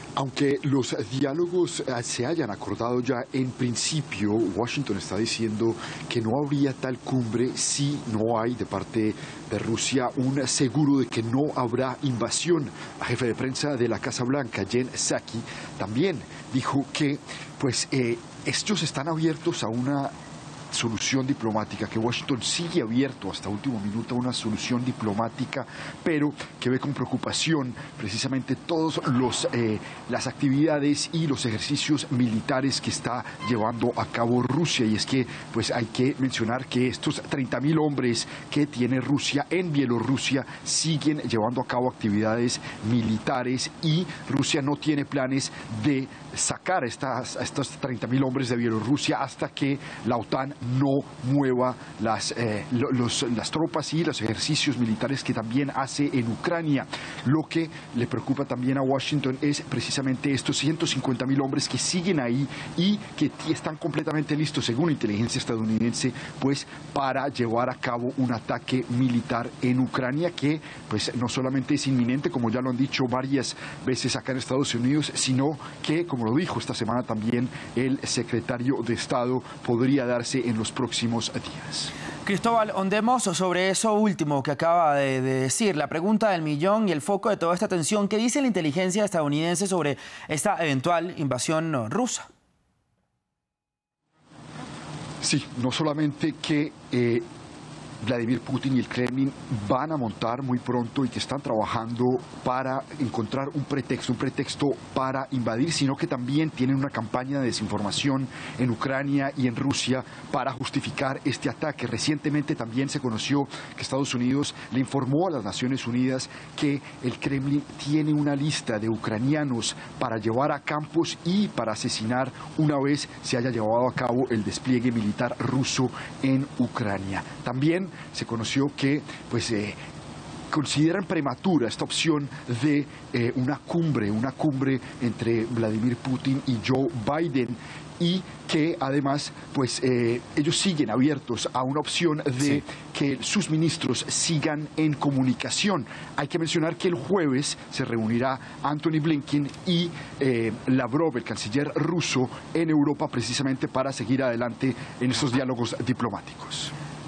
Aunque los diálogos se hayan acordado ya en principio, Washington está diciendo que no habría tal cumbre si no hay de parte de Rusia un seguro de que no habrá invasión. La jefe de prensa de la Casa Blanca, Jen Psaki, también dijo que estos están abiertos a una solución diplomática, que Washington sigue abierto hasta último minuto a una solución diplomática, pero que ve con preocupación precisamente todas las actividades y los ejercicios militares que está llevando a cabo Rusia. Y es que hay que mencionar que estos 30.000 hombres que tiene Rusia en Bielorrusia siguen llevando a cabo actividades militares, y Rusia no tiene planes de sacar a estos 30.000 hombres de Bielorrusia hasta que la OTAN no mueva las tropas y los ejercicios militares que también hace en Ucrania. Lo que le preocupa también a Washington es precisamente estos 150.000 hombres que siguen ahí y que están completamente listos, según inteligencia estadounidense, para llevar a cabo un ataque militar en Ucrania, que no solamente es inminente, como ya lo han dicho varias veces acá en Estados Unidos, sino que, como lo dijo esta semana también el secretario de Estado, podría darse en los próximos días. Cristóbal, ondemos sobre eso último que acaba de decir, la pregunta del millón y el foco de toda esta tensión. ¿Qué dice la inteligencia estadounidense sobre esta eventual invasión rusa? Sí, no solamente que Vladimir Putin y el Kremlin van a montar muy pronto y que están trabajando para encontrar un pretexto para invadir, sino que también tienen una campaña de desinformación en Ucrania y en Rusia para justificar este ataque. Recientemente también se conoció que Estados Unidos le informó a las Naciones Unidas que el Kremlin tiene una lista de ucranianos para llevar a campos y para asesinar una vez se haya llevado a cabo el despliegue militar ruso en Ucrania. También se conoció que consideran prematura esta opción de una cumbre entre Vladimir Putin y Joe Biden, y que además ellos siguen abiertos a una opción de que sus ministros sigan en comunicación. Hay que mencionar que el jueves se reunirá Antony Blinken y Lavrov, el canciller ruso, en Europa, precisamente para seguir adelante en estos diálogos diplomáticos.